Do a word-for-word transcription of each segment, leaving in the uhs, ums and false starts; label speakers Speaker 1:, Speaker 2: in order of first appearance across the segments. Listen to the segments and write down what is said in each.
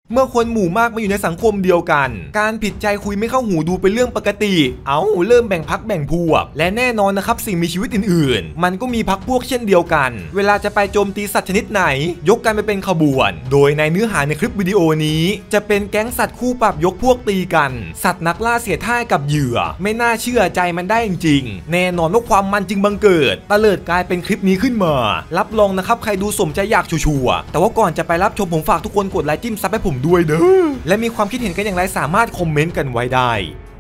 Speaker 1: เมื่อคนหมู่มากมาอยู่ในสังคมเดียวกันการผิดใจคุยไม่เข้าหูดูเป็นเรื่องปกติเอาเริ่มแบ่งพรรคแบ่งพวกและแน่นอนนะครับสิ่งมีชีวิตอื่นๆมันก็มีพรรคพวกเช่นเดียวกันเวลาจะไปโจมตีสัตว์ชนิดไหนยกกันไปเป็นขบวนโดยในเนื้อหาในคลิปวิดีโอนี้จะเป็นแก๊งสัตว์คู่ปรับยกพวกตีกันสัตว์นักล่าเสียท่ากับเหยื่อไม่น่าเชื่อใจมันได้จริงๆแน่นอนว่าความมันจึงบังเกิดตะเลิดกลายเป็นคลิปนี้ขึ้นมารับรองนะครับใครดูสมใจอยากชัวร์แต่ว่าก่อนจะไปรับชมผมฝากทุกคนกดไลค์จิ้มซับให้ผมด้วยเด้อและมีความคิดเห็นกันอย่างไรสามารถคอมเมนต์กันไว้ได้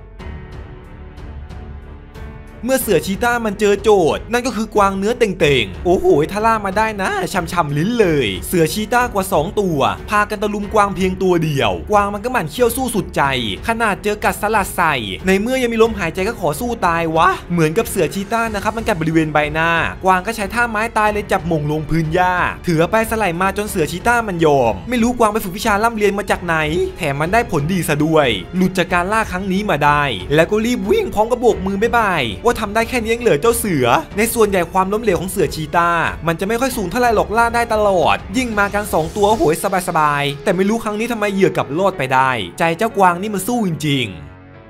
Speaker 1: เมื่อเสือชีต้ามันเจอโจทย์นั่นก็คือกวางเนื้อเต่งๆโอ้โหถ้าล่ามาได้นะช่ำๆลิ้นเลยเสือชีต้ากว่าสองตัวพากันตะลุมกวางเพียงตัวเดียวกวางมันก็หมั่นเขี้ยวสู้สุดใจขนาดเจอกัดสลัดใส่ในเมื่อยังมีลมหายใจก็ขอสู้ตายวะเหมือนกับเสือชีต้านะครับมันกัดบริเวณใบหน้ากวางก็ใช้ท่าไม้ตายเลยจับหม่งลงพื้นหญ้าถือไปสไลด์มาจนเสือชีต้ามันยอมไม่รู้กวางไปฝึกวิชาล่ำเรียนมาจากไหนแถมมันได้ผลดีซะด้วยหลุดจากการล่าครั้งนี้มาได้แล้วก็รีบวิ่งพร้อมกับโบกมือบ๊ายบายว่าทำได้แค่นี้เหลือเจ้าเสือในส่วนใหญ่ความล้มเหลวของเสือชีต้ามันจะไม่ค่อยสูงเท่าไรหรอกล่าได้ตลอดยิ่งมากันสองตัวโหยสบายๆแต่ไม่รู้ครั้งนี้ทำไมเหยื่อกลับรอดไปได้ใจเจ้ากวางนี่มันสู้จริงๆ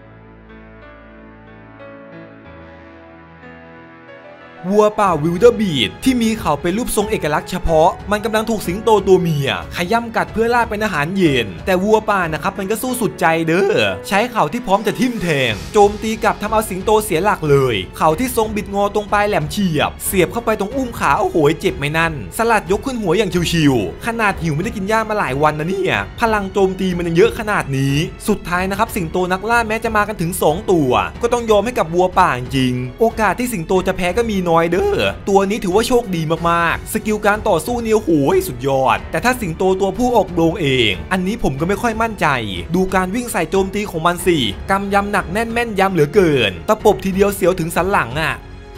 Speaker 1: วัวป่าวิลเดอร์บีดที่มีเขาเป็นรูปทรงเอกลักษณ์เฉพาะมันกำลังถูกสิงโตตัวเมียขย่ำกัดเพื่อล่าเป็นอาหารเย็นแต่วัวป่านะครับมันก็สู้สุดใจเด้อใช้เขาที่พร้อมจะทิ่มแทงโจมตีกลับทำเอาสิงโตเสียหลักเลยเขาที่ทรงบิดงอตรงปลายแหลมเฉียบเสียบเข้าไปตรงอุ้งขาโอ้โหเจ็บไม่นั่นสลัดยกขึ้นหัวอย่างชิวๆขนาดหิวไม่ได้กินหญ้ามาหลายวันนะเนี่ยพลังโจมตีมันยังเยอะขนาดนี้สุดท้ายนะครับสิงโตนักล่าแม้จะมากันถึงสองตัวก็ต้องยอมให้กับวัวป่าจริงโอกาสที่สิงโตจะแพ้ก็มีน้อยเด้อตัวนี้ถือว่าโชคดีมากๆสกิลการต่อสู้เนี่ยโหยสุดยอดแต่ถ้าสิงโตตัวผู้ออกโดงเองอันนี้ผมก็ไม่ค่อยมั่นใจดูการวิ่งใส่โจมตีของมันสิกำยำหนักแน่นแม่นยำเหลือเกินตะปบทีเดียวเสียวถึงสันหลังอ่ะ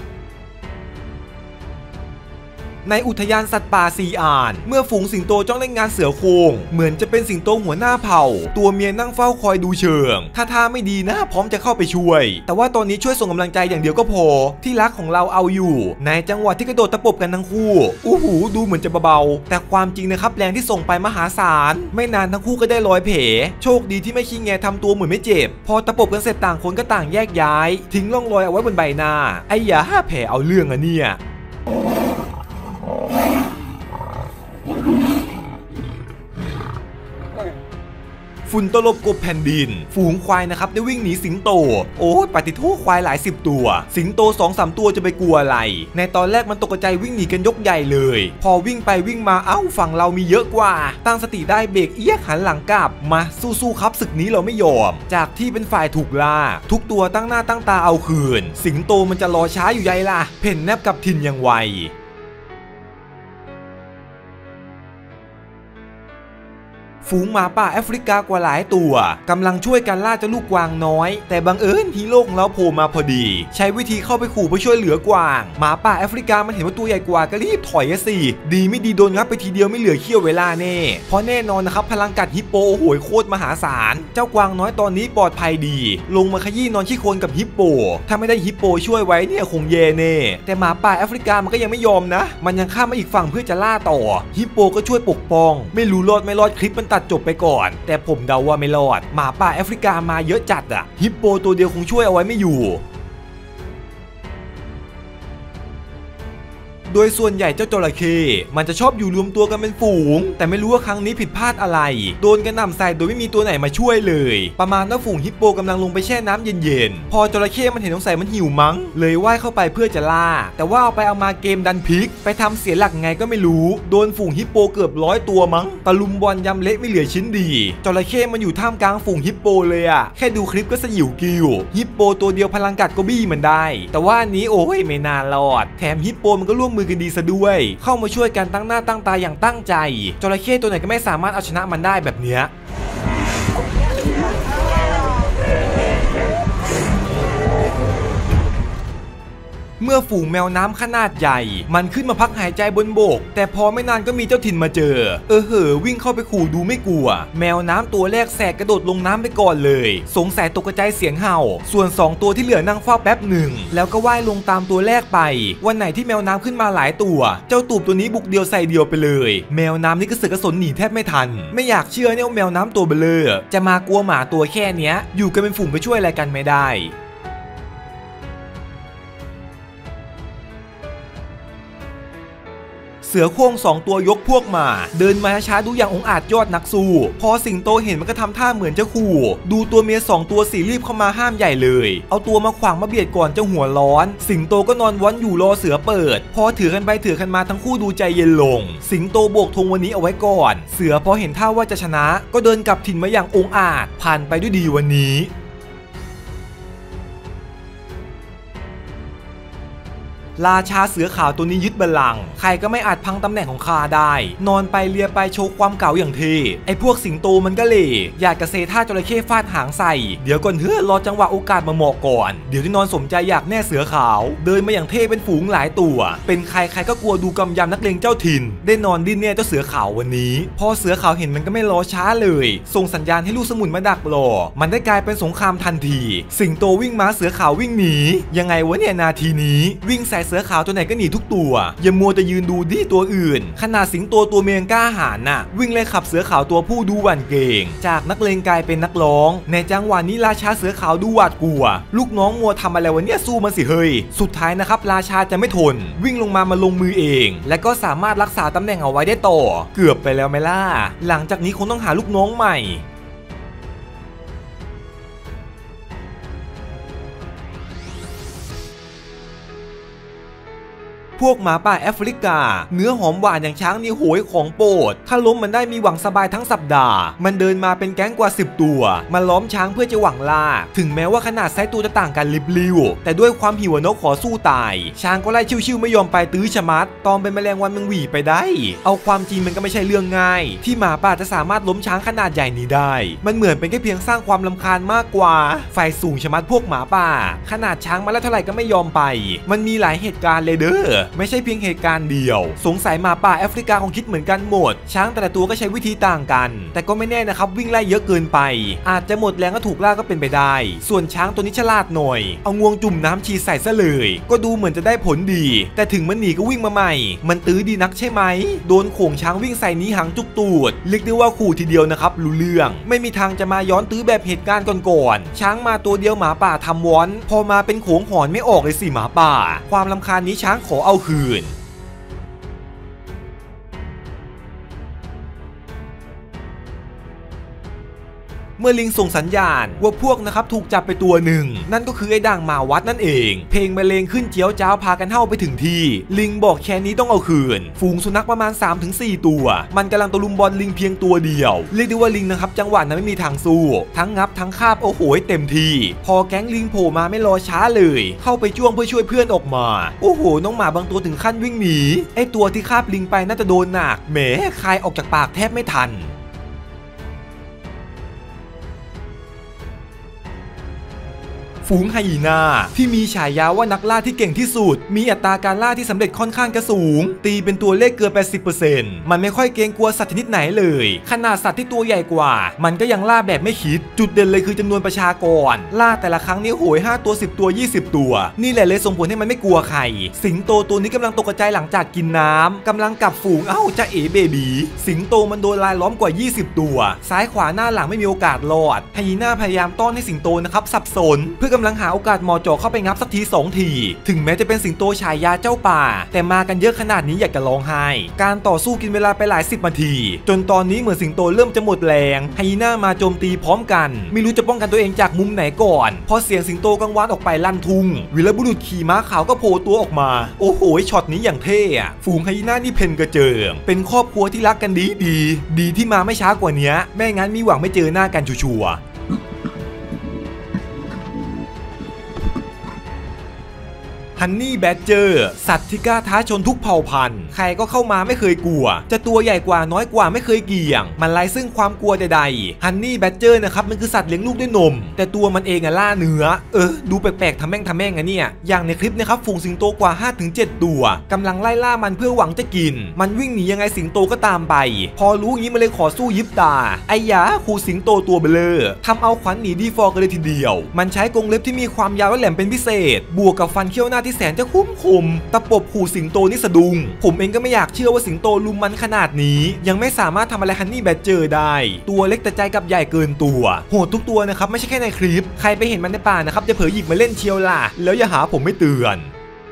Speaker 1: ในอุทยานสัตว์ป่าซีอานเมื่อฝูงสิงโตจ้องเล่นงานเสือโคร่งเหมือนจะเป็นสิงโตหัวหน้าเผ่าตัวเมียนั่งเฝ้าคอยดูเชิงถ้าท่าไม่ดีนะพร้อมจะเข้าไปช่วยแต่ว่าตอนนี้ช่วยส่งกำลังใจอย่างเดียวก็พอที่รักของเราเอาอยู่ในจังหวะที่กระโดดตะปบกันทั้งคู่อู้หูดูเหมือนจะเบาๆแต่ความจริงนะครับแรงที่ส่งไปมหาศาลไม่นานทั้งคู่ก็ได้รอยแผลโชคดีที่ไม่ขี้แงทำตัวเหมือนไม่เจ็บพอตะปบกันเสร็จต่างคนก็ต่างแยกย้ายทิ้งร่องรอยเอาไว้บนใบหน้าไอ้ยาแผลเอาเรื่องอะเนี่ยฝุ่นตลบกบแผ่นดินฝูงควายนะครับได้วิ่งหนีสิงโตโอ้ยปฏิทูควายหลายสิบตัวสิงโต สองสาม ตัวจะไปกลัวอะไรในตอนแรกมันตกใจวิ่งหนีกันยกใหญ่เลยพอวิ่งไปวิ่งมาเอ้าฝั่งเรามีเยอะกว่าตั้งสติได้เบรกเอี้ยหันหลังกลับมาสู้ๆครับศึกนี้เราไม่ยอมจากที่เป็นฝ่ายถูกล่าทุกตัวตั้งหน้าตั้งตาเอาคืนสิงโตมันจะรอช้าอยู่ใหญ่ล่ะเพ่นแนบกับถิ่นอย่างไวฝูงหมาป่าแอฟริกากว่าหลายตัวกำลังช่วยกันล่าเจ้าลูกกวางน้อยแต่บังเอิญฮีโร่ของเราโผล่มาพอดีใช้วิธีเข้าไปขู่เพื่อช่วยเหลือกวางหมาป่าแอฟริกามันเห็นว่าตัวใหญ่กว่าก็รีบถอยสิดีไม่ดีโดนงับไปทีเดียวไม่เหลือเขี้ยวเวลาแน่เพราะแน่นอนนะครับพลังกัดฮิปโปโอ้โหโคตรมหาศาลเจ้ากวางน้อยตอนนี้ปลอดภัยดีลงมาขยี้นอนขี้โคลนกับฮิปโปถ้าไม่ได้ฮิปโปช่วยไว้เนี่ยคงเย่แน่แต่หมาป่าแอฟริกามันก็ยังไม่ยอมนะมันยังข้ามมาอีกฝั่งเพื่อจะล่าต่อฮิปโปก็ช่วยปกป้องไม่รู้รอดไม่รอดคลิปมันตัดจบไปก่อนแต่ผมเดาว่าไม่รอดหมาป่าแอฟริกามาเยอะจัดอะฮิปโปตัวเดียวคงช่วยเอาไว้ไม่อยู่โดยส่วนใหญ่เจ้าจระเข้มันจะชอบอยู่รวมตัวกันเป็นฝูงแต่ไม่รู้ว่าครั้งนี้ผิดพลาดอะไรโดนกระหน่ำใส่โดยไม่มีตัวไหนมาช่วยเลยประมาณว่าฝูงฮิปโปกำลังลงไปแช่น้ำเย็นๆพอจระเข้มันเห็นสงสัยมันหิวมั้งเลยว่ายเข้าไปเพื่อจะล่าแต่ว่าเอาไปเอามาเกมดันพลิกไปทำเสียหลักไงก็ไม่รู้โดนฝูงฮิปโปเกือบร้อยตัวมั้งตะลุมบอลยำเละไม่เหลือชิ้นดีจระเข้มันอยู่ท่ามกลางฝูงฮิปโปเลยอะแค่ดูคลิปก็สยิวกิ้วฮิปโปตัวเดียวพลังกัดก็บี้มันได้แต่ว่าอันนี้โอ้ยไม่น่ารอดแถมฮิปโปมันก็ร่วมมือกันดีซะด้วยเข้ามาช่วยกันตั้งหน้าตั้งตาอย่างตั้งใจจระเข้ตัวไหนก็ไม่สามารถเอาชนะมันได้แบบเนี้ยเมื่อฝูงแมวน้ำขนาดใหญ่มันขึ้นมาพักหายใจบนบกแต่พอไม่นานก็มีเจ้าถิ่นมาเจอเออเหอวิ่งเข้าไปขู่ดูไม่กลัวแมวน้ำตัวแรกแสกกระโดดลงน้ำไปก่อนเลยสงสัยตกใจเสียงเห่าส่วนสองตัวที่เหลือนั่งเฝ้าแป๊บหนึ่งแล้วก็ว่ายลงตามตัวแรกไปวันไหนที่แมวน้ำขึ้นมาหลายตัวเจ้าตูบตัวนี้บุกเดียวใส่เดียวไปเลยแมวน้ำนี่กระเสือกกระสนหนีแทบไม่ทันไม่อยากเชื่อเนี่ยว่าแมวน้ำตัวเบลอจะมากลัวหมาตัวแค่เนี้ยอยู่กันเป็นฝูงไปช่วยอะไรกันไม่ได้เสือโคร่งสองตัวยกพวกมาเดินมาช้าดูอย่างองอาจยอดนักสู้พอสิงโตเห็นมันก็ทำท่าเหมือนจะขู่ดูตัวเมียสองตัวสีรีบเข้ามาห้ามใหญ่เลยเอาตัวมาขวางมาเบียดก่อนจะหัวร้อนสิงโตก็นอนว้อนอยู่รอเสือเปิดพอถือกันไปถือกันมาทั้งคู่ดูใจเย็นลงสิงโตโบกธงวันนี้เอาไว้ก่อนเสือพอเห็นท่าว่าจะชนะก็เดินกลับถิ่นมาอย่างองอาจผ่านไปด้วยดีวันนี้ราชาเสือขาวตัวนี้ยึดบัลลังก์ใครก็ไม่อาจพังตำแหน่งของข้าได้นอนไปเลียไปโชว์ความเก่าอย่างเท่ไอ้พวกสิงโตมันก็เล่อยากกระเซท่าจระเข้ฟาดหางใส่เดี๋ยวก่อนเฮ้อรอจังหวะโอกาสมาเหมาะก่อนเดี๋ยวที่นอนสมใจอยากแน่เสือขาวเดินมาอย่างเท่เป็นฝูงหลายตัวเป็นใครใครก็กลัวดูกำยำนักเลงเจ้าถิ่นได้นอนดิ้นแน่เจ้าเสือขาววันนี้พอเสือขาวเห็นมันก็ไม่รอช้าเลยส่งสัญญาณให้ลูกสมุนมาดักรอมันได้กลายเป็นสงครามทันทีสิงโตวิ่งมาเสือขาววิ่งหนียังไงวะเนี่ยนาทีนี้วิ่งใส่เสือขาวตัวไหนก็หนีทุกตัวอย่ามัวแต่ยืนดูดิตัวอื่นขนาดสิงโตตัวเมียงกล้าหาญน่ะวิ่งไล่ขับเสือขาวตัวผู้ดูหวั่นเกรงจากนักเลงกลายเป็นนักร้องในจังหวะนี้ราชาเสือขาวดูหวาดกลัวลูกน้องมัวทำอะไรวะเนี่ยสู้มันสิเฮ้ยสุดท้ายนะครับราชาจะไม่ทนวิ่งลงมามาลงมือเองและก็สามารถรักษาตำแหน่งเอาไว้ได้ต่อเกือบไปแล้วไหมล่ะหลังจากนี้คงต้องหาลูกน้องใหม่พวกหมาป่าแอฟริกาเนื้อหอมหวานอย่างช้างนี่โหยของโปรดถ้าล้มมันได้มีหวังสบายทั้งสัปดาห์มันเดินมาเป็นแก๊งกว่าสิบตัวมันล้อมช้างเพื่อจะหวังล่าถึงแม้ว่าขนาดไซส์ตัวจะต่างกันลิบลิวแต่ด้วยความหิวนกขอสู้ตายช้างก็ไล่ชิวๆไม่ยอมไปตื้อชะมัดตอนเป็นแมลงวันมึงหวีไปได้เอาความจริงมันก็ไม่ใช่เรื่องง่ายที่หมาป่าจะสามารถล้มช้างขนาดใหญ่นี้ได้มันเหมือนเป็นแค่เพียงสร้างความรำคาญมากกว่าไฟสูงชะมัดพวกหมาป่าขนาดช้างมาแล้วเท่าไหร่ก็ไม่ยอมไปมันมีหลายเหตุการณ์เลยเด้อไม่ใช่เพียงเหตุการณ์เดียวสงสัยหมาป่าแอฟริกาคงคิดเหมือนกันหมดช้างแต่ละตัวก็ใช้วิธีต่างกันแต่ก็ไม่แน่นะครับวิ่งไล่เยอะเกินไปอาจจะหมดแรงก็ถูกล่าก็เป็นไปได้ส่วนช้างตัวนี้ฉลาดหน่อยเอางวงจุ่มน้ำฉีดใส่ซะเลยก็ดูเหมือนจะได้ผลดีแต่ถึงมันหนีก็วิ่งมาใหม่มันตื้อดีนักใช่ไหมโดนโขงช้างวิ่งใส่นี้หางจุกตูดเรียกได้ว่าขู่ทีเดียวนะครับรู้เรื่องไม่มีทางจะมาย้อนตื้อแบบเหตุการณ์ก่อนๆช้างมาตัวเดียวหมาป่าทำวอนพอมาเป็นโขงหอนไม่ออกเลยสิหมาป่าความรำคาญนี้ช้างขอเอาคืนเมื่อลิงส่งสัญญาณว่าพวกนะครับถูกจับไปตัวหนึ่งนั่นก็คือไอ้ด่างหมาวัดนั่นเองเพลงบรรเลงขึ้นเจียวจ้าวพากันเท่าไปถึงที่ลิงบอกแค่นี้ต้องเอาคืนฝูงสุนัขประมาณ สามถึงสี่ ตัวมันกำลังตะลุมบอลลิงเพียงตัวเดียวเรียกได้ว่าลิงนะครับจังหวะนั้นไม่มีทางสู้ทั้งงับทั้งคาบโอ้โหเต็มที่พอแก๊งลิงโผล่มาไม่รอช้าเลยเข้าไปจ้วงเพื่อช่วยเพื่อนออกมาโอ้โหน้องหมาบางตัวถึงขั้นวิ่งหนีไอ้ตัวที่คาบลิงไปน่าจะโดนหนักแหมคายออกจากปากแทบไม่ทันฝูงไฮยีน่าที่มีฉายาว่านักล่าที่เก่งที่สุดมีอัตราการล่าที่สำเร็จค่อนข้างกระสูงตีเป็นตัวเลขเกือบ แปดสิบเปอร์เซ็นต์ มันไม่ค่อยเกรงกลัวสัตว์ชนิดไหนเลยขนาดสัตว์ที่ตัวใหญ่กว่ามันก็ยังล่าแบบไม่คิดจุดเด่นเลยคือจำนวนประชากรล่าแต่ละครั้งนี้โหยห้าตัวสิบตัวยี่สิบตัวนี่แหละเลยส่งผลให้มันไม่กลัวใครสิงโตตัวนี้กำลังตกใจหลังจากกินน้ำกำลังกลับฝูงเอ้าจะเอ๋เบบีสิงโตมันโดนลายล้อมกว่ายี่สิบตัวซ้ายขวาหน้าหลังไม่มีโอกาสรอดไฮยีน่าพยายามต้อนให้สิงโตนะครับสับสนเพื่อกำลังหาโอกาสมอจ่อเข้าไปงับสักทีสองทีถึงแม้จะเป็นสิงโตฉายาเจ้าป่าแต่มากันเยอะขนาดนี้อยากจะร้องไห้การต่อสู้กินเวลาไปหลายสิบนาทีจนตอนนี้เหมือนสิงโตเริ่มจะหมดแรงไฮยีน่ามาโจมตีพร้อมกันไม่รู้จะป้องกันตัวเองจากมุมไหนก่อนพอเสียงสิงโตกังวานออกไปลั่นทุ่งวีรบุรุษขี่ม้าขาวก็โผล่ตัวออกมาโอ้โหช็อตนี้อย่างเท่อะฝูงไฮยีน่านี่เพนกระเจิงเป็นครอบครัวที่รักกันดีดีดีที่มาไม่ช้ากว่านี้ไม่งั้นมีหวังไม่เจอหน้ากันชัวร์ไฮันนี่แบดเจอร์สัตว์ที่กล้าท้าชนทุกเผ่าพันธุ์ใครก็เข้ามาไม่เคยกลัวจะตัวใหญ่กว่าน้อยกว่าไม่เคยเกี่ยงมันไร้ซึ่งความกลัวใดๆฮันนี่แบดเจอร์นะครับมันคือสัตว์เลี้ยงลูกด้วยนมแต่ตัวมันเองอะล่าเนื้อเออดูแปลกๆทำแม่งทำแม่งอะเนี่ยอย่างในคลิปนะครับฝูงสิงโตกว่า ห้าถึงเจ็ด ตัวกำลังไล่ล่ามันเพื่อหวังจะกินมันวิ่งหนียังไงสิงโตก็ตามไปพอรู้งี้มันเลยขอสู้ยิบตาไอ้ยาครูสิงโตตัวเบลอทำเอาขวัญหนีดีฟอร์กันเลยทีเดียวมันใช้กรงเล็บที่มีความยาวและแหลมเป็นพิเศษบวกกับฟันเขี้ยวหน้าที่แสนจะคุ้มคมตะปบขู่สิงโตนี่สะดุ้งผมเองก็ไม่อยากเชื่อว่าสิงโตลุมมันขนาดนี้ยังไม่สามารถทำอะไรฮันนี่แบดเจอร์ได้ตัวเล็กแต่ใจกับใหญ่เกินตัวโหดทุกตัวนะครับไม่ใช่แค่ในคลิปใครไปเห็นมันในป่านะครับจะเผลอหยิบมาเล่นเชียวล่ะแล้วอย่าหาผมไม่เตือน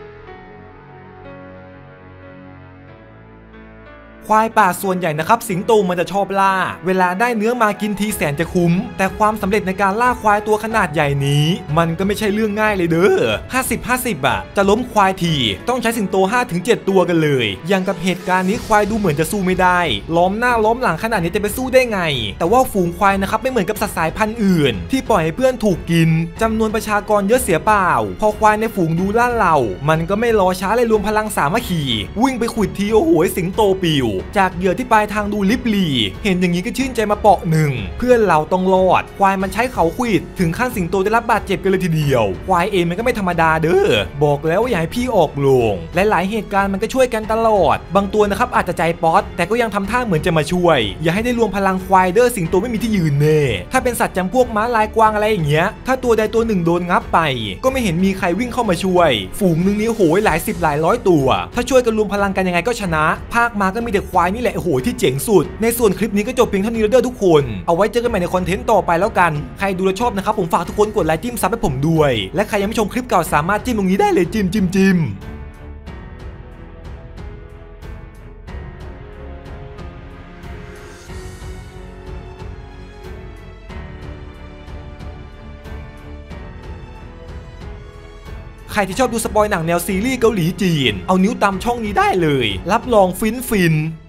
Speaker 1: ควายป่าส่วนใหญ่นะครับสิงโตมันจะชอบล่าเวลาได้เนื้อมากินทีแสนจะคุ้มแต่ความสำเร็จในการล่าควายตัวขนาดใหญ่นี้มันก็ไม่ใช่เรื่องง่ายเลยเด้อห้าสิบ ห้าสิบอ่ะจะล้มควายทีต้องใช้สิงโต ห้าถึงเจ็ด ตัวกันเลยอย่างกับเหตุการณ์นี้ควายดูเหมือนจะสู้ไม่ได้ล้อมหน้าล้อมหลังขนาดนี้จะไปสู้ได้ไงแต่ว่าฝูงควายนะครับไม่เหมือนกับสัตว์สายพันธุ์อื่นที่ปล่อยให้เพื่อนถูกกินจำนวนประชากรเยอะเสียเปล่าพอควายในฝูงดูล่าเหล่ามันก็ไม่รอช้าเลยรวมพลังสามัคคีวิ่งไปขุดทีโอ้โหสิงโตปิวจากเหยื่อที่ปลายทางดูลิบลีเห็นอย่างนี้ก็ชื่นใจมาเปาะหนึ่งเพื่อนเราต้องรอดควายมันใช้เขาขวิดถึงขั้นสิงโตได้รับบาดเจ็บกันเลยทีเดียวควายเองมันก็ไม่ธรรมดาเด้อบอกแล้วว่าอย่าให้พี่ออกโรงและหลายเหตุการณ์มันก็ช่วยกันตลอดบางตัวนะครับอาจจะใจป๊อตแต่ก็ยังทำท่าเหมือนจะมาช่วยอย่าให้ได้รวมพลังควายเด้อสิงโตไม่มีที่ยืนเน่ถ้าเป็นสัตว์จำพวกม้าลายกวางอะไรอย่างเงี้ยถ้าตัวใดตัวหนึ่งโดนงับไปก็ไม่เห็นมีใครวิ่งเข้ามาช่วยฝูงนึงนี้โหยหลายสิบหลายร้อยตัวถ้าช่วยกันรวมพลังกันยังไงก็ชนะภาคมาก็มีแต่ควายนี่แหละโหยที่เจ๋งสุดในส่วนคลิปนี้ก็จบเพียงเท่านี้แล้วเด้อทุกคนเอาไว้เจอกันใหม่ในคอนเทนต์ต่อไปแล้วกันใครดูแล้วชอบนะครับผมฝากทุกคนกดไลค์จิ้มซับให้ผมด้วยและใครยังไม่ชมคลิปเก่าสามารถจิ้มตรงนี้ได้เลยจิ้มจิ้มจิ้มใครที่ชอบดูสปอยหนังแนวซีรีส์เกาหลีจีนเอานิ้วตำช่องนี้ได้เลยรับรองฟินฟิน